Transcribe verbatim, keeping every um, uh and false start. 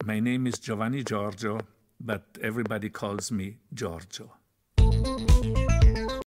My name is Giovanni Giorgio, but everybody calls me Giorgio.